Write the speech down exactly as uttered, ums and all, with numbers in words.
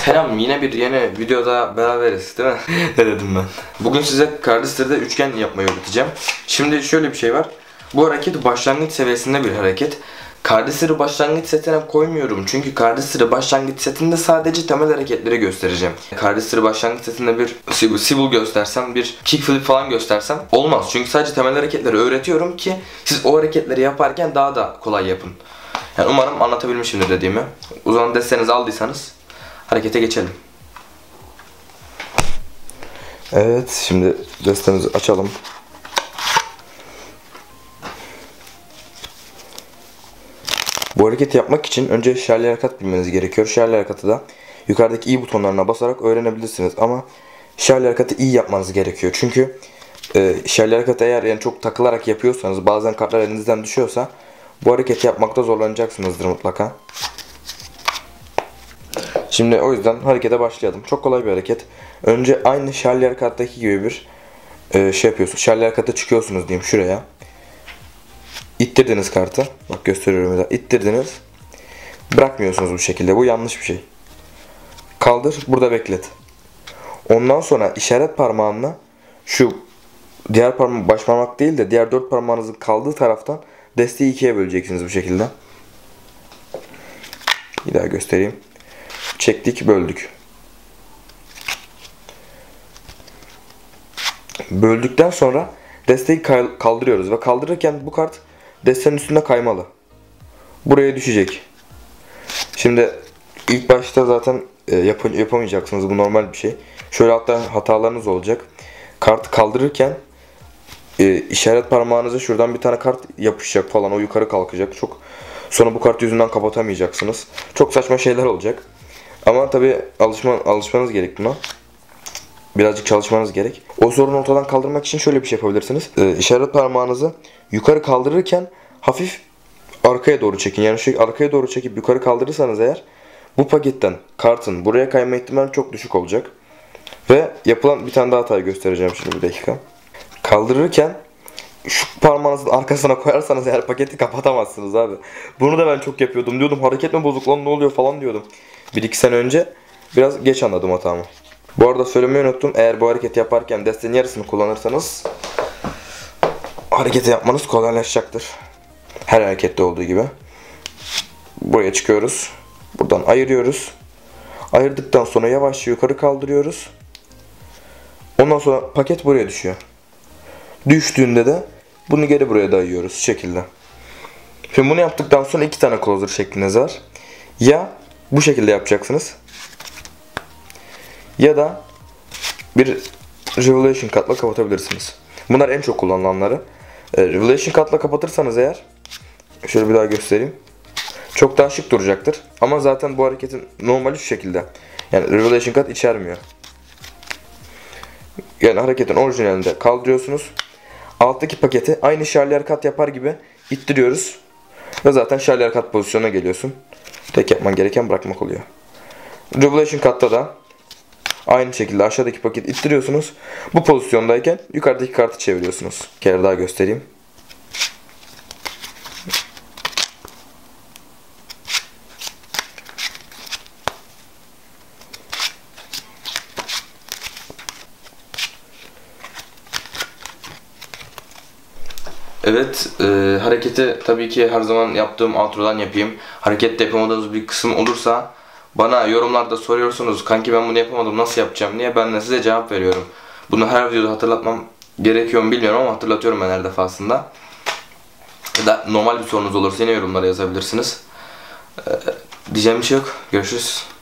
Selam, yine bir yeni videoda beraberiz değil mi? Ne dedim ben? Bugün size Cardistry'de üçgen yapmayı öğreteceğim. Şimdi şöyle bir şey var. Bu hareket başlangıç seviyesinde bir hareket. Cardistry başlangıç setine koymuyorum. Çünkü Cardistry başlangıç setinde sadece temel hareketleri göstereceğim. Cardistry başlangıç setinde bir swivel göstersem, bir kickflip falan göstersem olmaz. Çünkü sadece temel hareketleri öğretiyorum ki siz o hareketleri yaparken daha da kolay yapın. Yani umarım anlatabilmişimdir dediğimi. O zaman destenizi aldıysanız harekete geçelim. Evet, şimdi destemizi açalım. Bu hareketi yapmak için önce Charlie harekat bilmeniz gerekiyor. Charlie harekatı da yukarıdaki i butonlarına basarak öğrenebilirsiniz ama Charlie harekatı iyi yapmanız gerekiyor. Çünkü e, Charlie harekatı eğer yani çok takılarak yapıyorsanız, bazen kartlar elinizden düşüyorsa bu hareketi yapmakta zorlanacaksınızdır mutlaka. Şimdi o yüzden harekete başlayalım. Çok kolay bir hareket. Önce aynı Charlie harekattaki gibi bir e, şey yapıyorsunuz. Charlie harekata çıkıyorsunuz diyeyim şuraya. İttirdiniz kartı. Bak gösteriyorum da. İttirdiniz. Bırakmıyorsunuz bu şekilde. Bu yanlış bir şey. Kaldır. Burada beklet. Ondan sonra işaret parmağınla şu diğer parmak, baş parmak değil de diğer dört parmağınızın kaldığı taraftan desteği ikiye böleceksiniz bu şekilde. Bir daha göstereyim. Çektik, böldük. Böldükten sonra desteği kaldırıyoruz ve kaldırırken bu kart destenin üstünde kaymalı. Buraya düşecek. Şimdi ilk başta zaten yap yapamayacaksınız. Bu normal bir şey. Şöyle hatta hatalarınız olacak. Kartı kaldırırken e, işaret parmağınıza şuradan bir tane kart yapışacak falan. O yukarı kalkacak. Çok sonra bu kart yüzünden kapatamayacaksınız. Çok saçma şeyler olacak. Ama tabi alışma, alışmanız gerek buna. Birazcık çalışmanız gerek. O sorunu ortadan kaldırmak için şöyle bir şey yapabilirsiniz. Ee, işaret parmağınızı yukarı kaldırırken hafif arkaya doğru çekin. Yani şu arkaya doğru çekip yukarı kaldırırsanız eğer bu paketten kartın buraya kayma ihtimali çok düşük olacak. Ve yapılan bir tane daha hatayı göstereceğim şimdi bir dakika. Kaldırırken şu parmağınızın arkasına koyarsanız eğer paketi kapatamazsınız abi. Bunu da ben çok yapıyordum. Diyordum hareket mi bozuk lan ne oluyor falan diyordum. bir iki sene önce biraz geç anladım hatamı. Bu arada söylemeyi unuttum. Eğer bu hareketi yaparken destenin yarısını kullanırsanız hareketi yapmanız kolaylaşacaktır. Her harekette olduğu gibi. Buraya çıkıyoruz. Buradan ayırıyoruz. Ayırdıktan sonra yavaşça yukarı kaldırıyoruz. Ondan sonra paket buraya düşüyor. Düştüğünde de bunu geri buraya dayıyoruz şu şekilde. Şimdi bunu yaptıktan sonra iki tane closer şekliniz var. Ya bu şekilde yapacaksınız. Ya da bir Revelation Cut'la kapatabilirsiniz. Bunlar en çok kullanılanları. E, Revelation Cut'la kapatırsanız eğer, şöyle bir daha göstereyim. Çok daha şık duracaktır. Ama zaten bu hareketin normali şu şekilde. Yani Revelation Cut içermiyor. Yani hareketin orijinalinde kaldırıyorsunuz. Alttaki paketi aynı Charlie harekat yapar gibi ittiriyoruz. Ve zaten Charlie harekat pozisyonuna geliyorsun. Tek yapman gereken bırakmak oluyor. Revelation Cut'ta da aynı şekilde aşağıdaki paketi ittiriyorsunuz. Bu pozisyondayken yukarıdaki kartı çeviriyorsunuz. Bir kere daha göstereyim. Evet, e, hareketi tabii ki her zaman yaptığım outro'dan yapayım. Harekette yapamadığınız bir kısım olursa bana yorumlarda soruyorsunuz. Kanki ben bunu yapamadım, nasıl yapacağım diye. Ben de size cevap veriyorum. Bunu her videoda hatırlatmam gerekiyor mu bilmiyorum ama hatırlatıyorum ben her defasında. Ya da normal bir sorunuz olursa yine yorumlara yazabilirsiniz. E, diyeceğim bir şey yok. Görüşürüz.